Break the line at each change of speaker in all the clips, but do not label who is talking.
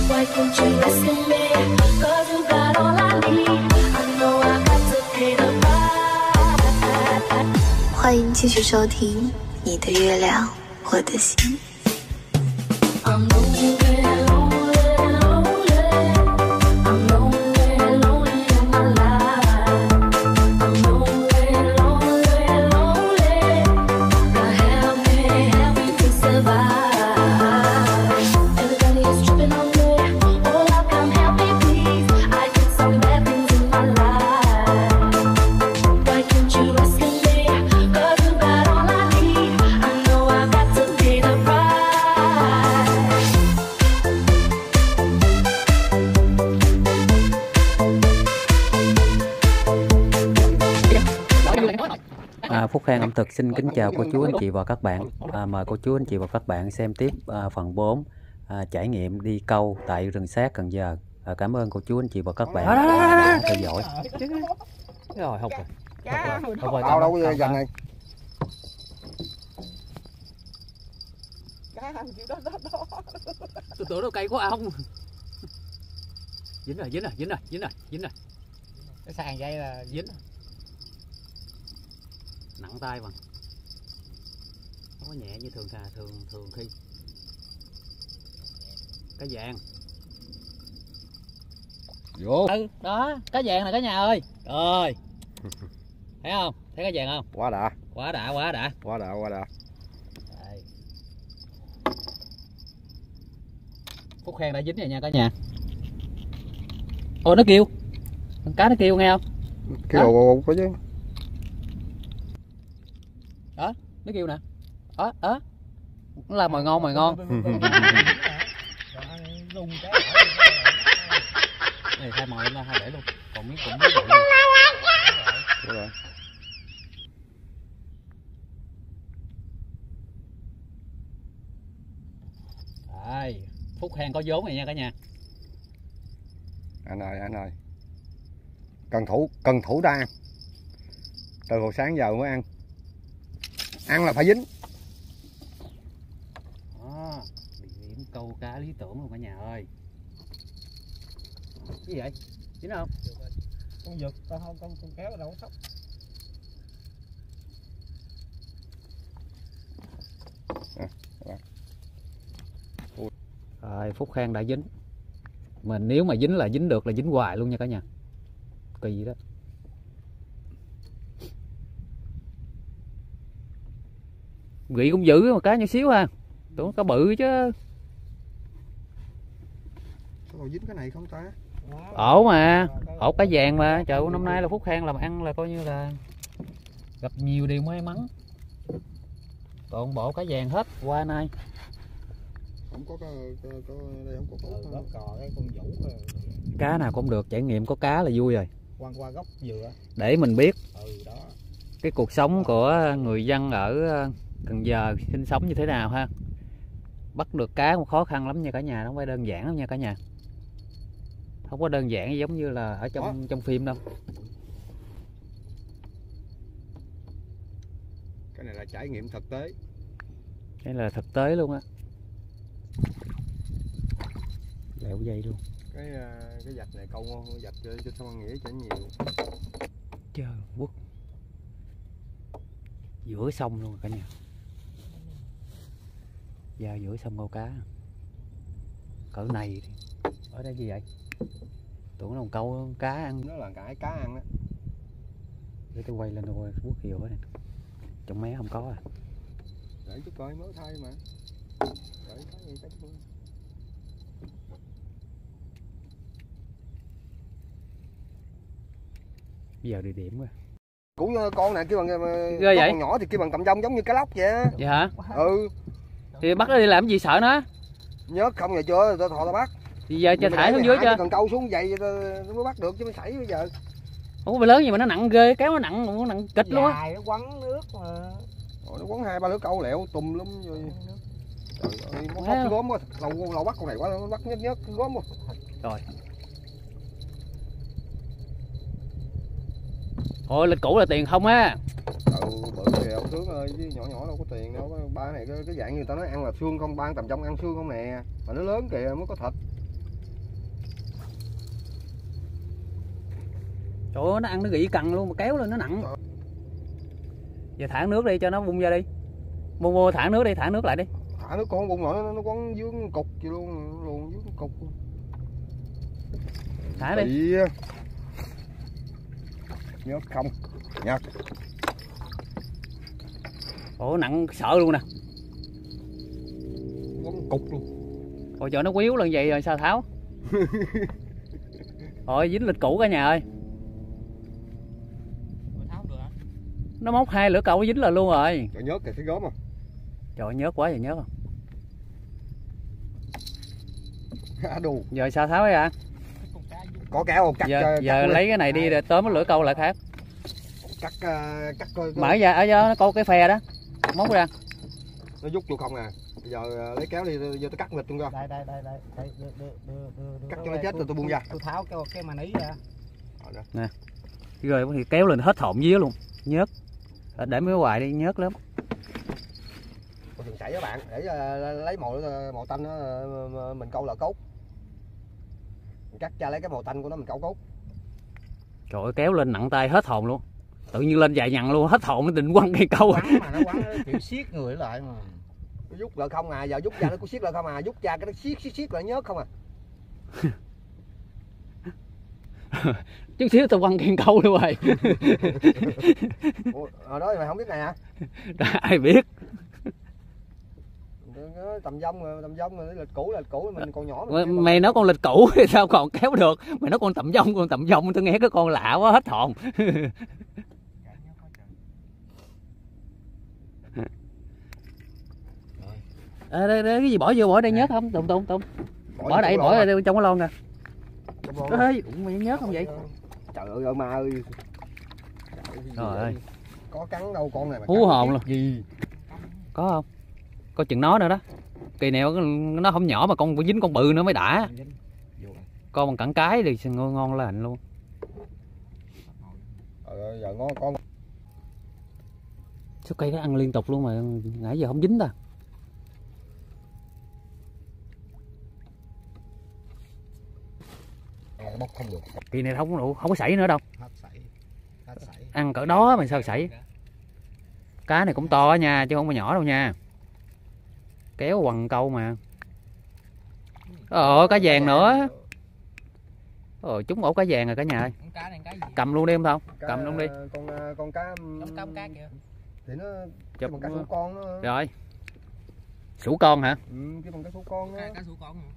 Why can't you listen me? 'Cause you got all I need. I know I got to pay the price.
欢迎继续收听你的月亮，我的心。
I'm lonely, lonely, lonely. I'm lonely, lonely in my life. I'm lonely, lonely, lonely. God help me to survive. Everybody is tripping on me. Oh, Lord, come help me, please. I did some bad things in my life. Why can't you listen me? 'Cause you got all I need. I know I got to pay the price.
Phúc Khang ẩm thực xin kính chào cô chú anh chị và các bạn. Mời cô chú anh chị và các bạn xem tiếp phần 4 trải nghiệm đi câu tại rừng Sác Cần Giờ. Cảm ơn cô chú anh chị và các bạn đã theo dõi. Rồi học rồi.
Đâu đâu bây giờ này.
Tôi tưởng đâu cây của ông. Dính rồi.
Cái sàn dây là
Dính. Nặng tay mà. Không có nhẹ như thường khi. Cái vàng.
vô.
Đó, cá vàng này cả nhà ơi. Rồi. Thấy không? Thấy cái vàng không?
Quá đã.
Đây. Phúc Khang đã dính rồi nha cả nhà. Ôi nó kêu. Con cá nó kêu nghe không?
Kêu có chứ.
Đó, nó kêu nè. Đó. Nó là mồi ngon. Này thay mồi lên hai để luôn. Còn miếng cũng miếng luôn.
Đúng rồi.
Đây, Phúc Khang có vốn này nha cả nhà.
Anh ơi. Cần thủ ra. Từ hồi sáng giờ mới ăn. Ăn là phải dính.
Đó, địa điểm câu cá lý tưởng luôn cả nhà ơi. Cái gì vậy? Dính không?
Con giật, con kéo đâu có sóc.
Rồi, Phúc Khang đã dính. Mà nếu mà dính là dính được là dính hoài luôn nha cả nhà. Kỳ đó. Gị cũng dữ mà cá nhỏ xíu ha. Tưởng cá bự chứ.
Sao dính cái này không ta?
Ổ mà, ổ cá vàng mà. Trời ơi, năm nay là Phúc Khang làm ăn là coi như là gặp nhiều điều may mắn. Toàn bộ cá vàng hết qua nay.
Không có đây không có cò cái con vũ.
Cá nào cũng được, trải nghiệm có cá là vui rồi.
Quăng qua gốc dừa.
Để mình biết
Đó.
cái cuộc sống của người dân ở Cần Giờ sinh sống như thế nào ha. Bắt được cá cũng khó khăn lắm nha cả nhà, không phải đơn giản lắm nha cả nhà. Không có đơn giản giống như là ở trong phim đâu.
Cái này là trải nghiệm thực tế.
Cái là thực tế luôn á. Lẹo dây luôn.
Cái vạch này câu ngon, vạch cho Thông Nghĩa chả nhiều.
Trời quốc. Giữa sông luôn cả nhà. Ra giữa sông câu cá. Cỡ này thì ở đây gì vậy? Tưởng là một câu cá ăn.
Nó là cái cá ăn đó.
Để tôi quay lên rồi quốc hiệu ở đây. Trong mé không có à.
Để chút coi mới thay mà. Để cái gì cái thôi.
Bây giờ địa điểm rồi.
Cũng con này kêu bằng
vậy?
Con nhỏ thì kêu bằng cầm dông giống như cá lóc vậy.
Vậy hả?
Ừ.
Thì bắt nó đi làm gì sợ nó?
Nhớ không giờ chưa, tao thò tao bắt.
Thì giờ cho thải xuống dưới cho.
Cần câu xuống vậy nó mới bắt được chứ mới sảy bây giờ.
Ủa lớn gì mà nó nặng ghê, kéo nó nặng kịch luôn á.
Nó quấn nước mà. Nó quấn 2-3 lưỡi câu lẹo tùm lum rồi. Trời ơi, nó hốt gốm quá, lâu bắt con này quá, nó bắt nhớt gốm quá.
Rồi. Thôi lịch cũ là tiền không á.
Bự kìa ông Sướng ơi, chứ nhỏ nhỏ đâu có tiền đâu. Ba này cái dạng như tao nói ăn là xương không, ba tầm trong ăn xương không nè. Mà nó lớn kìa mới có thịt.
Trời ơi, nó ăn nó gỉ cằn luôn mà kéo lên nó nặng. Giờ thả nước đi cho nó bung ra đi. Mua thả nước đi, thả nước lại đi.
Thả nước con bung nổi nó quấn dướng cục gì luôn, luồn dướng cục.
Thả đi.
Nhớ không nha.
Ủa nặng sợ luôn nè.
Quấn cục luôn.
Ôi trời, nó quýu lên vậy rồi sao tháo? Rồi dính lịch cũ cả nhà ơi. Nó móc 2 lưỡi câu dính là luôn rồi.
Trời nhớt kìa, thấy gớm không?
Trời nhớt quá vậy nhớt không?
Đù.
Giờ sao tháo ra?
Có kéo không? Cắt,
Giờ lấy cái này đi tóm cái lưỡi câu lại khác.
Cắt coi.
Mở ra ở đó nó có cái phe đó. Móc ra.
Nó rút luôn không à. Bây giờ lấy kéo đi, giờ tôi cắt nghịch luôn coi.
Đây.
Cắt cho nó chết rồi tôi buông ra.
Tôi tháo cái màn ý ra.
Nè. Rồi thì kéo lên hết hồn día luôn. Nhớt. Để mấy hoài đi nhớt lắm.
Tôi thường chảy các bạn để lấy màu tanh đó, mình câu là cốt. Mình cắt ra lấy cái màu tanh của nó mình câu cốt.
Trời ơi, kéo lên nặng tay hết hồn luôn. Tự nhiên lên dài nhằn luôn, hết hồn nó định quăng cây câu.
Quắn mà nó quắn kiểu siết người lại mà.
Nó rút lại không à, giờ rút ra nó cũng siết lại không à, rút ra cái nó siết lại nhớt không à.
Chút xíu tao quăng cây câu luôn rồi.
Ủa, đó mày không biết này hả?
Ai biết.
Tầm dông rồi lịch cũ mình còn nhỏ.
Mày nói con lịch cũ thì sao còn kéo được? Mày nói con tầm dông tôi nghe cái con lạ quá hết hồn. Đây, cái gì bỏ đây nhớt không? Tùng. Bỏ đây trong cái lon nè. Ê, mày nhớt không vậy?
Trời ơi ma ơi.
Trời ơi.
Có cắn đâu con này mà.
Hú hồn luôn. Gì? Có không? Có chừng nó nữa đó. Kỳ này nó không nhỏ mà con dính con bự nữa mới đã. Con bằng cẳng cái thì ngon lành luôn.
Giờ ngon con.
Số cây nó ăn liên tục luôn mà nãy giờ không dính ta.
Bóc không được.
Kỳ này không có sảy nữa đâu.
Hết sảy.
Ăn cỡ đó mà sao sảy. Cá này cũng to nha chứ không có nhỏ đâu nha. Kéo quằn câu mà. Cá vàng nữa. Trúng ổ cá vàng rồi cả nhà ơi. Cầm luôn đi không Thông? Cầm luôn đi.
Con cá.
Giống cá kìa.
Thì nó
chụp
bằng cá sủ con đó.
Rồi. Sủ con hả?
Cái bằng cá sủ con đó.
Cá sủ con hả?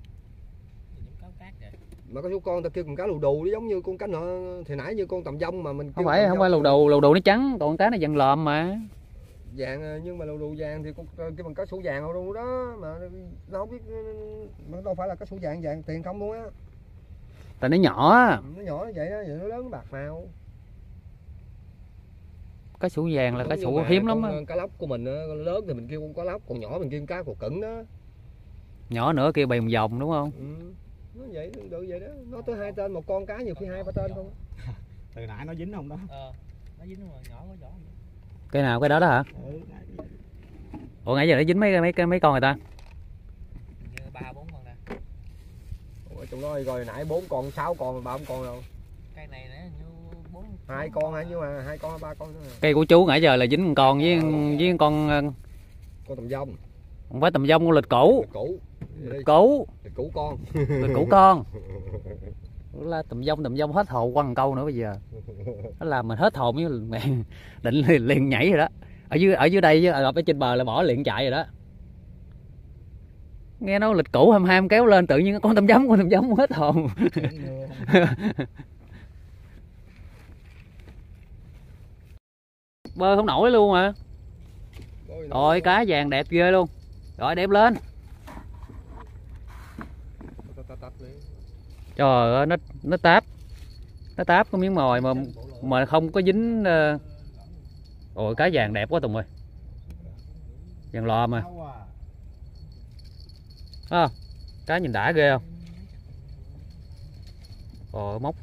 Mà cá sủ con ta kêu con cá lù đù nó giống như con cá nọ thì nãy như con tầm dông mà mình
không phải lù đù nó trắng, còn cá nó vàng lợm mà.
Vàng nhưng mà lù đù vàng thì con kêu bằng cá sủ vàng luôn đó mà nó không biết nó đâu phải là cá sủ vàng tiền không luôn á.
Tại nó nhỏ á.
Nó nhỏ như vậy đó, giờ nó lớn nó bạc màu.
Cá sủ vàng là cá sủ hiếm lắm á.
Cá lóc của mình lớn thì mình kêu con cá lóc, còn nhỏ mình kêu con cá cột cứng đó.
Nhỏ nữa kêu bày vòng đúng không?
Nó vậy được vậy đó, nó tới 2 tên, một con cá nhiều khi 2-3 tên không.
Từ nãy nó dính không đó?
Nó dính mà nhỏ quá nhỏ.
Cái nào cái đó đó hả? Ủa nãy giờ nó dính mấy con người ta?
3-4 con nè.
Ủa trong đó rồi nãy 4 con, 6 con, 3 con đâu.
Cây này nè như 4
2 con hả, nhưng mà 2 con 3 con nữa.
Cây của chú nãy giờ là dính một con với con
tầm dông.
Không phải tầm dông, con lịch cũ. Lịch cũ
con.
Lịch cũ con. Là tầm dông hết hồn quăng câu nữa bây giờ. Nó làm mình hết hồn với mẹ định liền nhảy rồi đó. Ở dưới đây chứ ở trên bờ là bỏ liền chạy rồi đó. Nghe nói lịch cũ ham kéo lên tự nhiên con tầm dông hết hồn. Bơi không nổi luôn mà. Rồi cá vàng đẹp ghê luôn. Rồi đem lên. Trời ơi nó táp có miếng mồi mà không có dính. Ôi cá vàng đẹp quá Tùng ơi. Vàng lò mà. Cá nhìn đã ghê không? Ôi móc.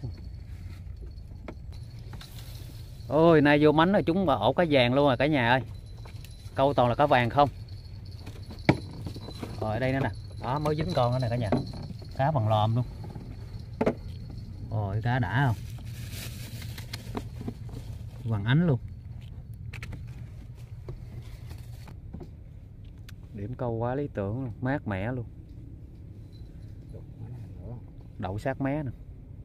Ôi nay vô mánh rồi chúng ổ cá vàng luôn rồi cả nhà ơi. Câu toàn là cá vàng không. Rồi ở đây nữa nè. Đó mới dính con nữa nè cả nhà. Cá bằng lòm luôn. Ôi cá đã không? Vàng ánh luôn. Điểm câu quá lý tưởng luôn, mát mẻ luôn. Đậu sát mé nè.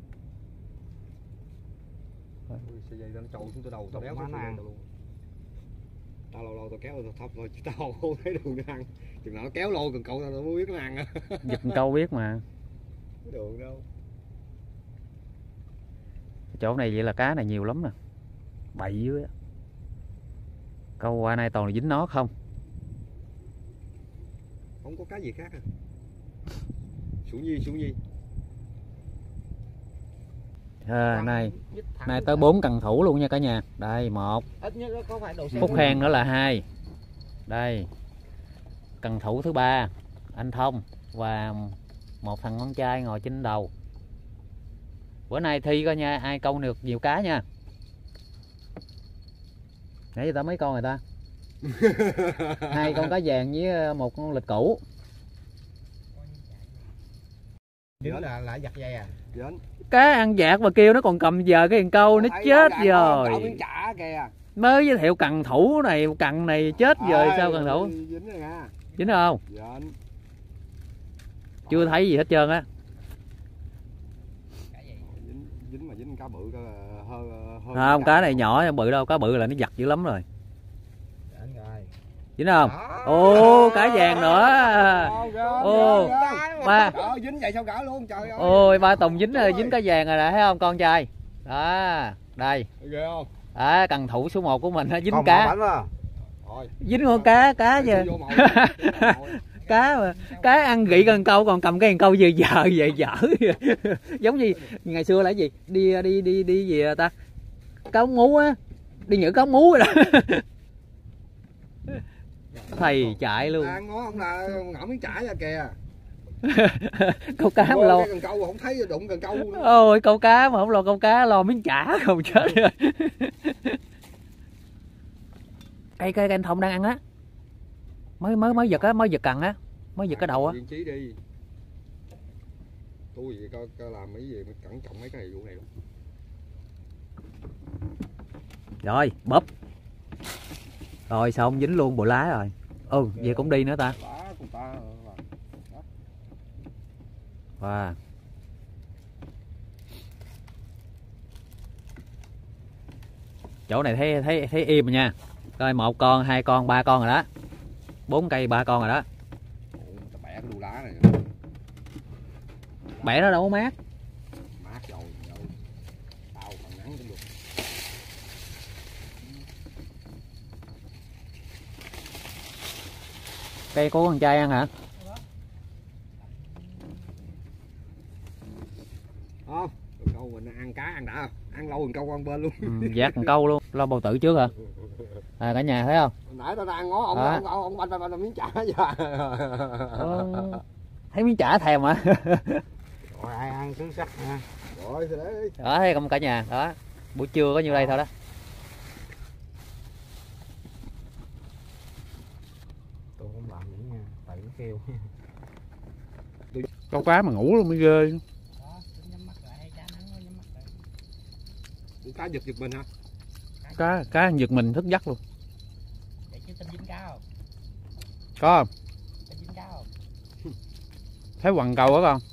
Sợi dây nó trâu xuống tới đầu tao đéo má ăn luôn. Tao lâu lâu tao kéo tao thọc thôi chứ tao không thấy đường nó ăn. Chừng nào nó kéo lôi cần câu tao mới biết nó ăn á.
Giật câu biết mà.
Cái đường đâu.
Chỗ này vậy là cá này nhiều lắm nè. Bậy dưới á. Câu qua nay toàn là dính nó không.
Không có cá gì khác à. Xuống Nhi.
Nay tới 4 cần thủ luôn nha cả nhà. Đây 1.
Ít nhất nó có phải độ
Phúc Khang nữa là 2. Đây. Cần thủ thứ 3 anh Thông và một thằng con trai ngồi trên đầu. Bữa nay thi coi nha, ai câu được nhiều cá nha. Nãy giờ ta mấy con rồi ta? 2 con cá vàng với 1 con lịch cũ.
Dính là giặt dây à?
Dính.
Cá ăn vạt mà kêu nó còn cầm giờ cái cần câu nó chết rồi.
Miếng chả kìa.
Mới giới thiệu cần thủ này, cần này chết rồi sao cần thủ?
Dính rồi nha.
Dính không?
Dính.
Chưa thấy gì hết trơn á.
Dính mà dính cá bự hơn.
Không, cá này nhỏ không bự đâu, cá bự là nó giặt dữ lắm rồi. Dính không? Ô, cá vàng nữa. Ô, ba.
Dính vậy sao gỡ luôn trời ơi.
Ôi, ba Tùng dính cá vàng rồi nè, thấy không con trai? Đó, đây.
Ghê không?
À, cần thủ số 1 của mình dính cá. Dính con cá chưa? Cá ăn gị cần câu còn cầm cái cần câu về dở. Giống như ngày xưa là cái gì? Đi gì ta? Cá ngú á. Đi nhử cá ngú rồi đó. Thầy chạy luôn.
Ăn ngon không là ngậm miếng chả ra kìa.
Câu cá mà lo.
Cần câu không thấy đụng cần câu.
Ôi câu cá mà không lo câu cá lo miếng chả không chết rồi. Cây anh Thông đang ăn á. Mới giật á, mới giật cần á, mới giật cái đầu á.
Viên trí đi. Tôi gì coi làm mấy gì cẩn trọng mấy cái này vụ này.
Rồi, bóp. Rồi xong dính luôn bộ lá rồi. Vậy cũng đi nữa ta. Wow. Chỗ này thấy im rồi nha. Coi 1 con, 2 con, 3 con rồi đó. 4 cây 3 con rồi đó.
Bẻ cái đu lá này.
Bẻ nó đâu có mát.
Mát rồi. Tao còn nắng cũng được.
Cây của con trai ăn hả?
Không, câu mình ăn cá ăn đã, ăn lâu mình câu ăn bên luôn.
Vác cần câu luôn, lo bầu tử trước hả? À cả nhà thấy không?
Nãy tao đang ăn ngó ông banh miếng chả vậy.
Thấy miếng chả thèm hả?
Rồi ai ăn cứ sắc nha.
Rồi thì đấy.
Đó thấy không cả nhà, đó. Buổi trưa có nhiêu đây thôi đó.
Tôi không làm nữa nha, tại nó kêu.
Câu cá mà ngủ luôn mới ghê.
Cá giật mình hả?
Cá giật mình thức giấc luôn.
Vậy chứ dính cá không?
Có không?
Dính cá không?
Thấy quằn cầu đó con.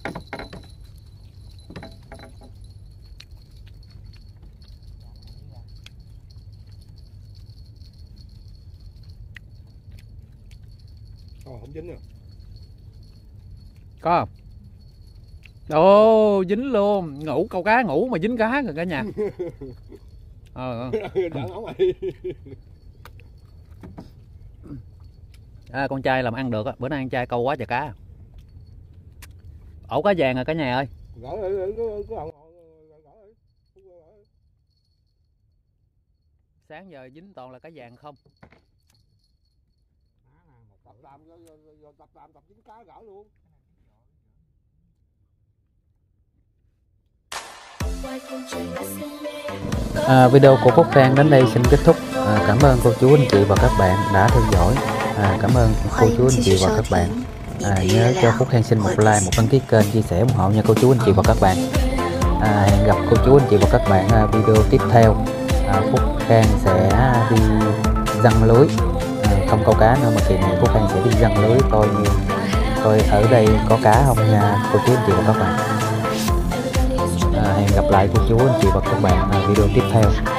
Không dính nữa.
Có không? Ồ, dính luôn. Ngủ câu cá ngủ mà dính cá rồi cả nhà. Con trai làm ăn được á, bữa nay ăn trai câu quá trời cá. Ổ cá vàng rồi cả nhà ơi. Sáng giờ dính toàn là cá vàng không.
Tập dính cá gỡ luôn.
Video của Phúc Khang đến đây xin kết thúc. Cảm ơn cô chú anh chị và các bạn đã theo dõi. Cảm ơn cô chú anh chị và các bạn. Nhớ cho Phúc Khang xin một like, một đăng ký kênh, chia sẻ ủng hộ nha cô chú anh chị và các bạn. Hẹn gặp cô chú anh chị và các bạn video tiếp theo. Phúc Khang sẽ đi giăng lưới, không câu cá nữa mà kỳ này Phúc Khang sẽ đi giăng lưới coi ở đây có cá không nha cô chú anh chị và các bạn. Hẹn gặp lại cô chú anh chị và các bạn video tiếp theo.